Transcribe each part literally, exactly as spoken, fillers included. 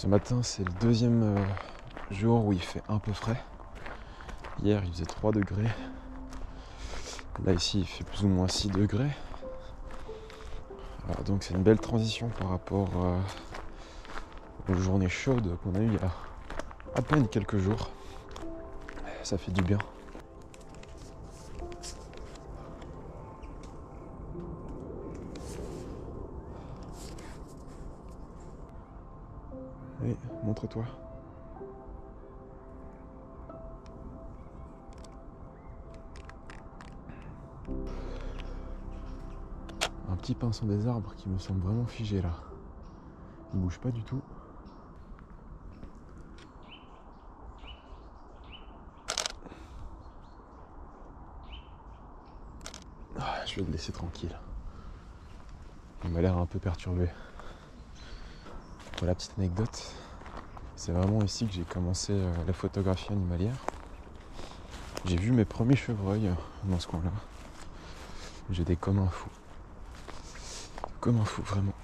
Ce matin, c'est le deuxième euh, jour où il fait un peu frais. Hier, il faisait trois degrés. Là, ici, il fait plus ou moins six degrés. Alors, donc, c'est une belle transition par rapport euh, aux journées chaudes qu'on a eues il y a à peine quelques jours. Ça fait du bien. Allez, montre-toi. Un petit pinceau des arbres qui me semble vraiment figé là. Il bouge pas du tout. Ah, je vais le laisser tranquille. Il m'a l'air un peu perturbé. Pour la petite anecdote, c'est vraiment ici que j'ai commencé la photographie animalière. J'ai vu mes premiers chevreuils dans ce coin-là. J'étais comme un fou. Comme un fou, vraiment.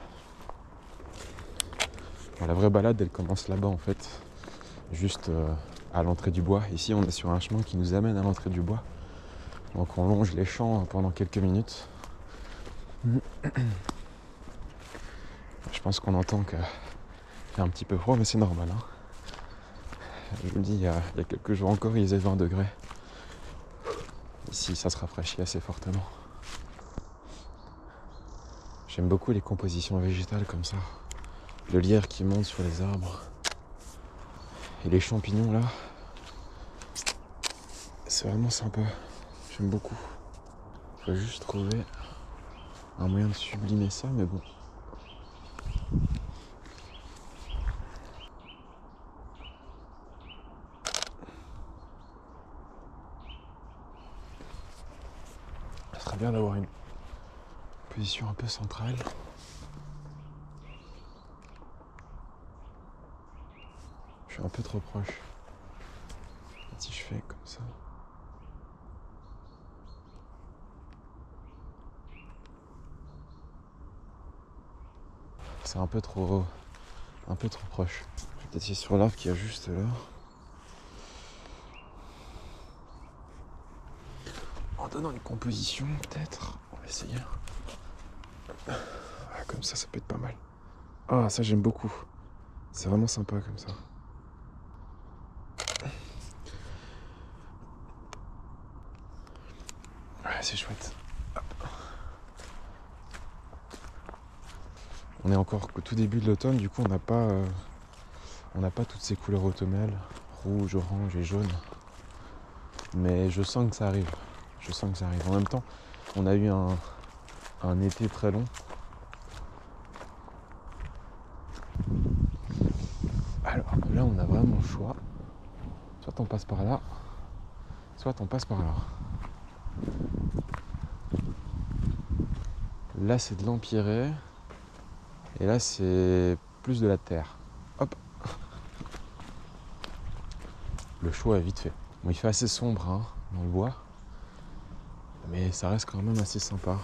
Bon, la vraie balade, elle commence là-bas en fait. Juste euh, à l'entrée du bois. Ici, on est sur un chemin qui nous amène à l'entrée du bois. Donc on longe les champs pendant quelques minutes. Je pense qu'on entend qu'il y a un petit peu froid, mais c'est normal. Hein. Je vous le dis, il y, a, il y a quelques jours encore, il faisait vingt degrés. Ici, ça se rafraîchit assez fortement. J'aime beaucoup les compositions végétales comme ça. Le lierre qui monte sur les arbres. Et les champignons là. C'est vraiment sympa. J'aime beaucoup. Il faut juste trouver un moyen de sublimer ça, mais bon. Ça serait bien d'avoir une position un peu centrale. Je suis un peu trop proche. Si je fais comme ça. C'est un peu trop un peu trop proche. Je vais peut-être essayer sur l'arbre qui est juste là. En donnant une composition, peut-être. On va essayer. Ah, comme ça, ça peut être pas mal. Ah, ça j'aime beaucoup. C'est vraiment sympa comme ça. Ouais, c'est chouette. On est encore qu'au tout début de l'automne, du coup on n'a pas euh, on n'a pas toutes ces couleurs automnales, rouge, orange et jaune. Mais je sens que ça arrive. Je sens que ça arrive. En même temps, on a eu un, un été très long. Alors là on a vraiment le choix. Soit on passe par là, soit on passe par là. Là c'est de l'empirée. Et là c'est plus de la terre. Hop. Le choix est vite fait. Bon, il fait assez sombre hein, dans le bois. Mais ça reste quand même assez sympa.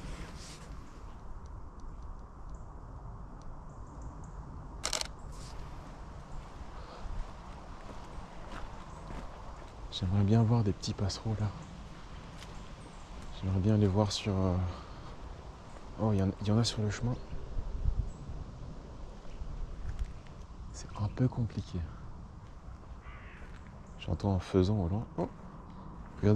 J'aimerais bien voir des petits passereaux là. J'aimerais bien les voir sur... Euh... Oh, il y, y en a sur le chemin. C'est un peu compliqué. J'entends un faisan au loin. Oh, regardez.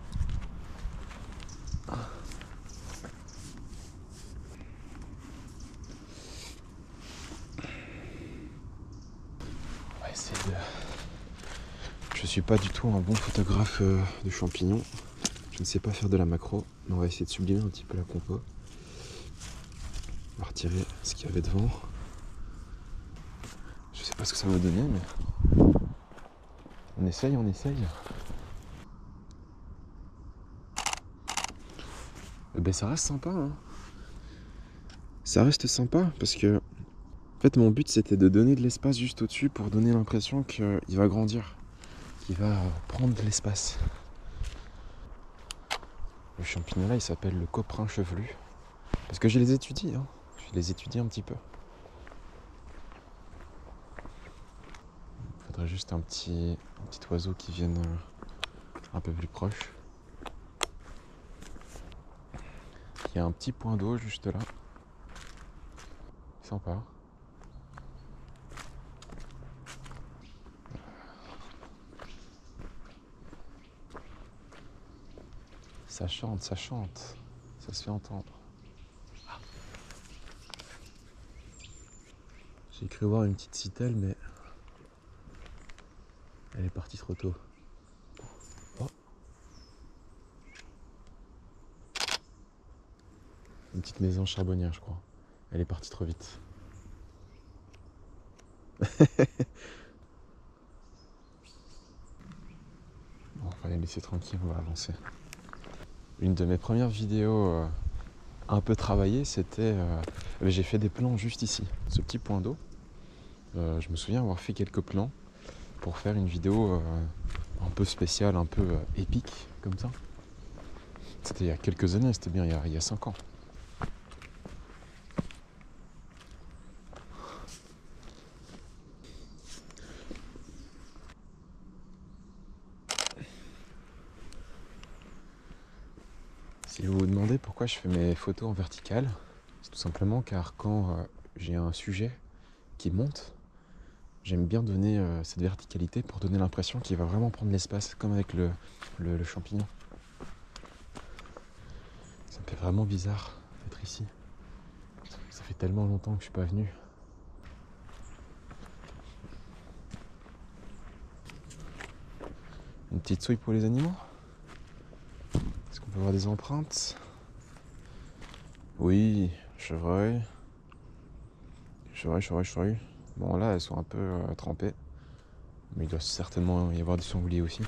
On va essayer de... Je suis pas du tout un bon photographe euh, de champignons. Je ne sais pas faire de la macro, mais on va essayer de sublimer un petit peu la compo. On va retirer ce qu'il y avait devant. Je sais pas ce que ça va donner, mais... On essaye, on essaye. Eh ben ça reste sympa, hein. Ça reste sympa, parce que... En fait, mon but, c'était de donner de l'espace juste au-dessus pour donner l'impression qu'il va grandir. Qu'il va prendre de l'espace. Le champignon là, il s'appelle le coprin chevelu. Parce que je les étudie, hein. Je les étudie un petit peu. faudrait juste un petit, un petit oiseau qui vienne euh, un peu plus proche. Il y a un petit point d'eau juste là. Sympa. Ça chante, ça chante. Ça se fait entendre. Ah. J'ai cru voir une petite citelle, mais elle est partie trop tôt. Oh. Une petite maison charbonnière, je crois. Elle est partie trop vite. Bon, on va les laisser tranquilles, on va avancer. Une de mes premières vidéos euh, un peu travaillées, c'était... Euh, j'ai fait des plans juste ici, ce petit point d'eau. Euh, je me souviens avoir fait quelques plans pour faire une vidéo euh, un peu spéciale, un peu euh, épique, comme ça. C'était il y a quelques années, c'était bien il y a, il y a cinq ans. Si vous vous demandez pourquoi je fais mes photos en verticale, c'est tout simplement car quand euh, j'ai un sujet qui monte, j'aime bien donner euh, cette verticalité pour donner l'impression qu'il va vraiment prendre l'espace, comme avec le, le, le champignon. Ça me fait vraiment bizarre d'être ici. Ça fait tellement longtemps que je suis pas venu. Une petite souille pour les animaux? Est-ce qu'on peut voir des empreintes? Oui, chevreuil. Chevreuil, chevreuil, chevreuil. Bon là, elles sont un peu euh, trempées. Mais il doit certainement y avoir des sangliers aussi.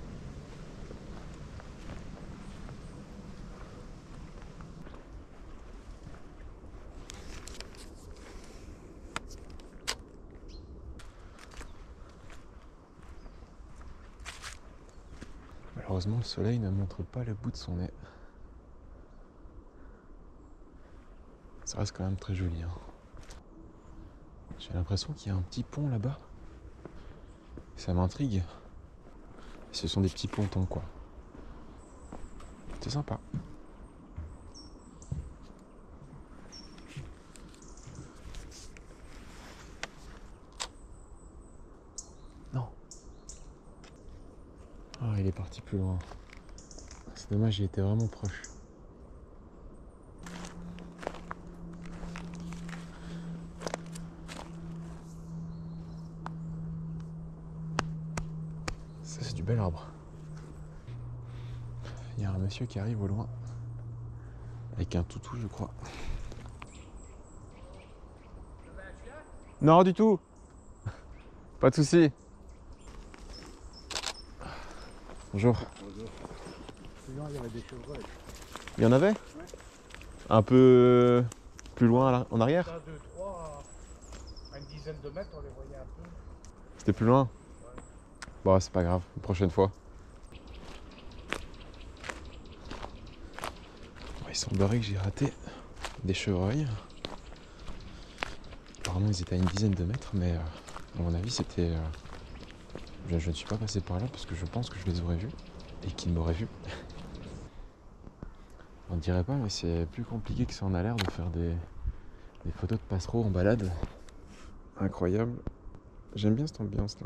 Malheureusement, le soleil ne montre pas le bout de son nez. Ça reste quand même très joli. Hein. J'ai l'impression qu'il y a un petit pont là-bas. Ça m'intrigue. Ce sont des petits pontons, quoi. C'est sympa. Non. Ah, il est parti plus loin. C'est dommage, il était vraiment proche. Ça, c'est du bel arbre. Il y a un monsieur qui arrive au loin. Avec un toutou, je crois. Non, du tout. Pas de souci. Bonjour. Bonjour. Sinon, il y avait des chevreuils. Il y en avait? Ouais. Un peu plus loin, là, en arrière? Un, deux, trois, à une dizaine de mètres, on les voyait un peu. C'était plus loin? Ouais. Bon, c'est pas grave, une prochaine fois. Il semblerait que j'ai raté des chevreuils. Apparemment, ils étaient à une dizaine de mètres, mais euh, à mon avis, c'était... Euh, je, je ne suis pas passé par là parce que je pense que je les aurais vus et qu'ils m'auraient vu. On ne dirait pas, mais c'est plus compliqué que ça en a l'air de faire des, des photos de passereaux en balade. Incroyable. J'aime bien cette ambiance-là.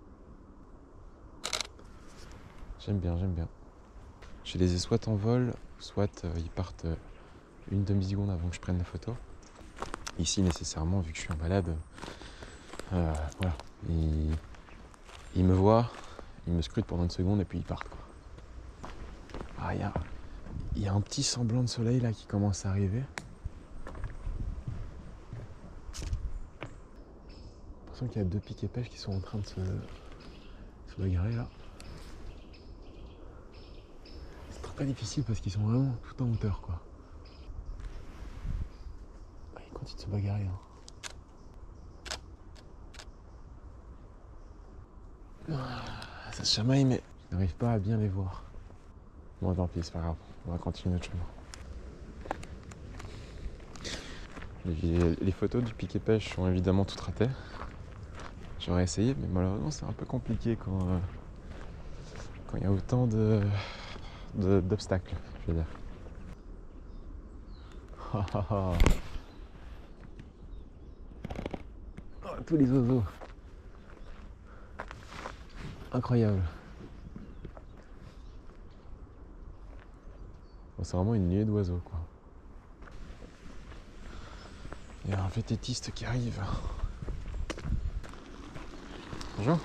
J'aime bien, j'aime bien. Je les ai soit en vol, soit euh, ils partent euh, une demi-seconde avant que je prenne la photo. Ici, nécessairement, vu que je suis en balade, euh, voilà. Ils, ils me voient, ils me scrutent pendant une seconde et puis ils partent, quoi. Ah, il y a, y a un petit semblant de soleil là qui commence à arriver. J'ai l'impression qu'il y a deux piques et pêches qui sont en train de se, se bagarrer là. C'est très pas difficile parce qu'ils sont vraiment tout en hauteur, quoi. Ah, ils continuent de se bagarrer. Hein. Ah, ça se chamaille, mais je n'arrive pas à bien les voir. Bon, tant pis, c'est pas grave. On va continuer notre chemin. Les, les photos du piquet pêche sont évidemment toutes ratées. J'aurais essayé, mais malheureusement c'est un peu compliqué quand euh, quand il y a autant de, de d'obstacles, je veux dire. Oh, tous les oiseaux. Incroyable. Bon, c'est vraiment une nuée d'oiseaux, quoi. Il y a un vététiste qui arrive. Bonjour.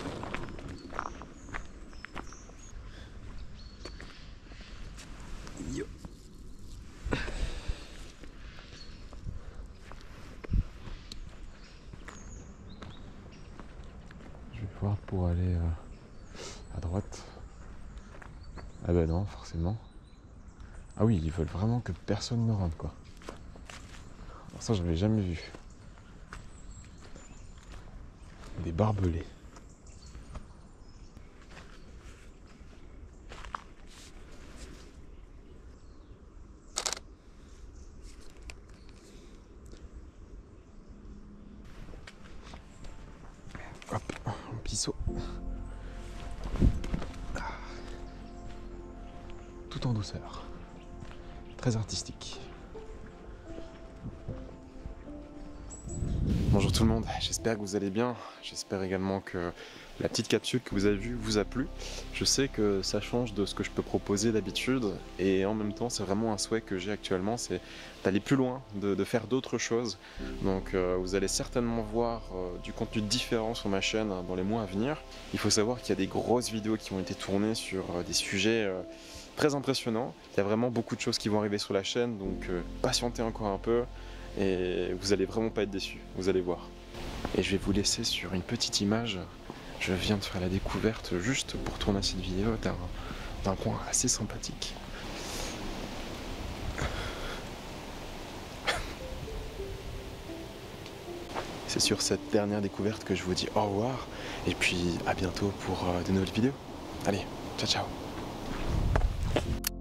Yo. Je vais voir pour aller euh, à droite. Ah bah non, forcément. Ah oui, ils veulent vraiment que personne ne rentre, quoi. Alors ça, j'avais jamais vu. Des barbelés. Hop, un pisseau. Tout en douceur. Très artistique. Bonjour tout le monde, j'espère que vous allez bien. J'espère également que la petite capsule que vous avez vue vous a plu. Je sais que ça change de ce que je peux proposer d'habitude et en même temps c'est vraiment un souhait que j'ai actuellement, c'est d'aller plus loin, de, de faire d'autres choses. Donc euh, vous allez certainement voir euh, du contenu différent sur ma chaîne hein, dans les mois à venir. Il faut savoir qu'il y a des grosses vidéos qui ont été tournées sur euh, des sujets euh, très impressionnants. Il y a vraiment beaucoup de choses qui vont arriver sur la chaîne, donc euh, patientez encore un peu. Et vous allez vraiment pas être déçus, vous allez voir. Et je vais vous laisser sur une petite image. Je viens de faire la découverte juste pour tourner cette vidéo d'un d'un coin assez sympathique. C'est sur cette dernière découverte que je vous dis au revoir et puis à bientôt pour de nouvelles vidéos. Allez, ciao ciao.